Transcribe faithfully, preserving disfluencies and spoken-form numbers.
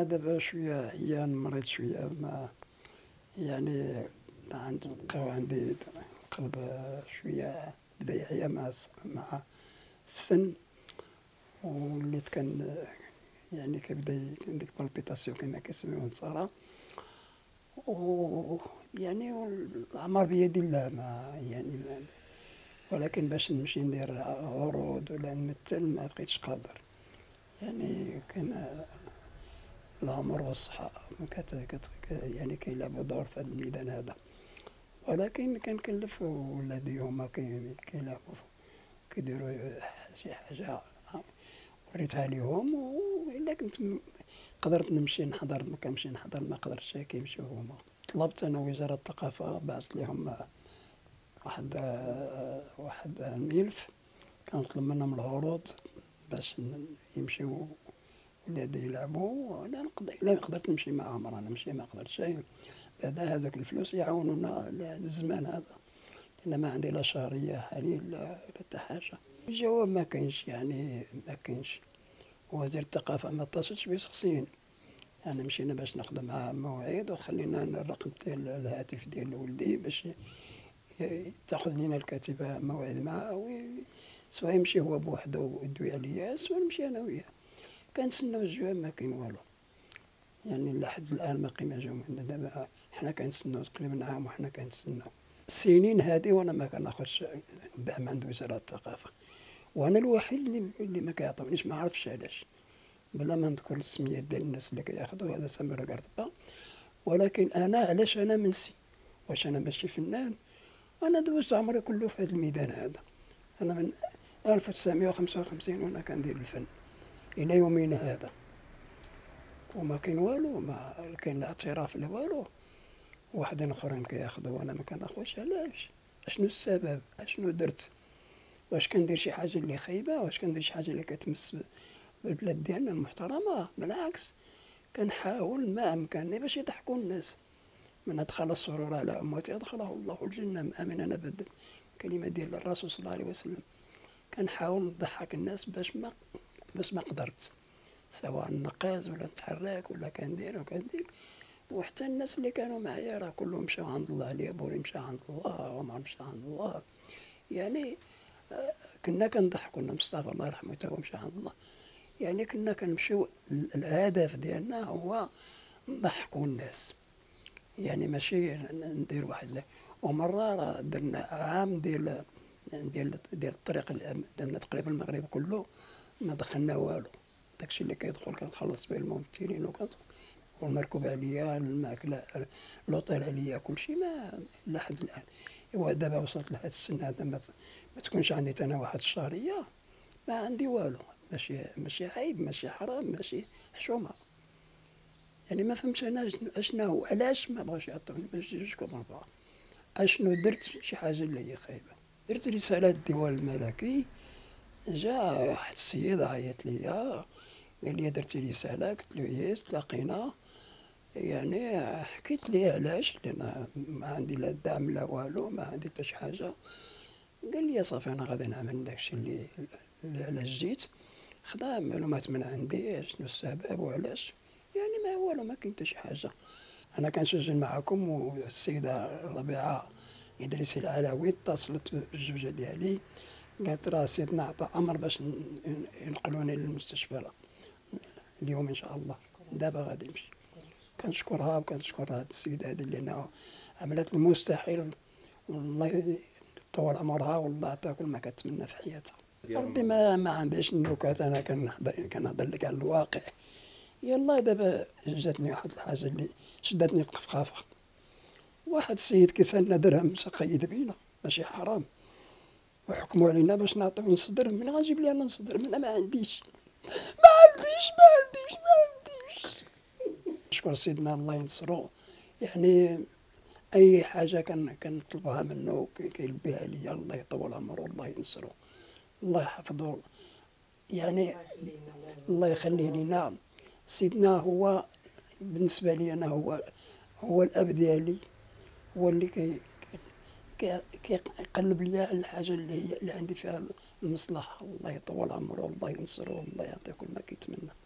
دابا شوية هي مريض شوية ما يعني عندي بقاو عندي القلب شوية بدا يعيا مع الس مع السن، وليت كان يعني كيبدا ديك بالبيتاسيون كما كيسميوها نتارا، ويعني الأعمار بيد الله ما يعني ما ولكن باش نمشي ندير عروض ولا نمثل ما بقيتش قادر، يعني كان العمر والصحة كت كت يعني كيلعبوا دور في هذا الميدان هذا، ولكن كنكلف ولادي هما كي كيلعبوا كيديروا شي حاجة وريتها ليهم، وإلا كنت قدرت نمشي نحضر كنمشي نحضر، ما قدرتش كيمشيو هما. طلبت أنا وزارة الثقافة بعثت ليهم واحد واحد الملف كنطلب منهم العروض باش يمشيو ولادي يلعبوا، وأنا نقدر إلا قدرت نمشي معاهم راه نمشي، ما قدرتش بعدا هذوك الفلوس يعاونونا لهذا الزمان هذا، لأن ما عندي لا شهرية حاليا لا حتى حاجة. الجواب ما كاينش يعني ما كاينش، وزير الثقافة ما اتصلش بي شخصيا، يعني مشينا باش ناخذ معاه موعد وخلينا الرقم ديال الهاتف ديال ولدي باش تاخذ لينا الكاتبة موعد معاه، سواء يمشي هو بوحده ويدوي عليا سواء نمشي أنا وياه. كنتسناو الجواب ما كاين والو، يعني لحد الآن باقي ما جاو منا. دابا حنا كنتسناو تقريبا عام وحنا كنتسناو السنين هادي وانا ما كناخذش دعم عند وزارة الثقافة، وانا الوحيد اللي اللي ما كيعطونيش، ما عرفتش علاش، بلا ما نذكر السميات ديال الناس اللي كياخذوا، هذا سامر قرطبة. ولكن انا علاش انا منسي؟ واش انا ماشي فنان؟ انا دوزت عمري كله في هذا الميدان هذا، انا من ألف وتسعمائة وخمسة وخمسين وانا كندير الفن الى يومنا هذا، وما كاين والو، ما كاين لا اعتراف لا والو. واحدين اخرين كياخذوا وانا ما كناخذش، علاش؟ اشنو السبب؟ اشنو درت؟ واش كندير شي حاجه اللي خايبه؟ واش كندير شي حاجه اللي كتمس بالبلاد ديالنا المحترمه؟ بالعكس كنحاول ما امكانني باش يضحكوا الناس. من ادخل السرور على امتي ادخله الله الجنه، امنا ابدا، كلمه ديال الرسول صلى الله عليه وسلم. كنحاول نضحك الناس باش ما باش ما قدرت، سواء نقاز ولا نتحرك ولا كندير وكندير. وحتى الناس اللي كانوا معايا راه كلهم مشاو عند الله، علي بوري مشى عند الله، عمر مشى عند الله، يعني كنا كنضحكوا لنا مصطفى الله يرحمه تا هو مشى عند الله، يعني كنا كنمشيو الهدف ديالنا هو نضحكوا الناس، يعني ماشي ندير واحد. ومره راه درنا عام ديال ديال ديال الطريق درنا تقريبا المغرب كله ما دخلنا والو، داكشي اللي كيدخل كنخلص به الممثلين وكندخل والمركوب عليا الماكله لوطيل عليا كلشي، ما لحد الان. ايوا دابا وصلت لهذا السن هذا ما, ما تكونش عندي انا واحد الشهريه، ما عندي والو، ماشي ماشي عيب، ماشي حرام، ماشي حشومه، يعني ما فهمتش انا اشنو هو، علاش ما بغاوش يعطوني باش نجيكم اربعه، اشنو درت شي حاجه اللي هي خايبه. درت رساله للديوان الملكي، جا واحد السيد عيط ليا قال لي درتي رساله، قلت له يس تلاقينا، يعني حكيت ليه علاش، لان ما عندي لا دعم لا والو، ما عندي حتى شي حاجه. قال لي صافي انا غادي نعمل داكشي اللي اللي علاش جيت، خدا معلومات من عندي شنو السبب وعلاش، يعني ما والو، ما كاين حتى شي حاجه. انا كنسجل معكم، والسيده ربيعه ادريس العلوي اتصلت بالزوجه ديالي قالت راه سيدنا عطى امر باش ينقلوني للمستشفى اليوم ان شاء الله، دابا غادي نمشي. كنشكرها وكنشكر هاد السيده هادي لانها عملت المستحيل، والله يطول عمرها والله عطاها كل ما كتمنى في حياتها. ردي ما ما عنديش النكات، انا كنهضر كنهضر لك على الواقع. يلا دابا جاتني واحد الحاجه اللي شدتني القفقافه، واحد السيد كيسالنا درهم قيد بينا ماشي حرام، وحكموا علينا باش نعطيو نص درهم. من غنجيب لي انا نص درهم؟ انا ما عنديش ما عنديش ما عنديش ما عنديش. نشكر سيدنا الله ينصرو، يعني اي حاجه كان كنطلبها منه كيلبيها عليا، الله يطول عمره الله ينصرو الله يحفظه، يعني الله يخليه لينا. سيدنا هو بالنسبه لي انا هو هو الاب ديالي، هو اللي كي كيقلب لي على الحاجه اللي هي اللي عندي فيها المصلحه. الله يطول عمره والله ينصره والله يعطيه كل ما كيتمنى.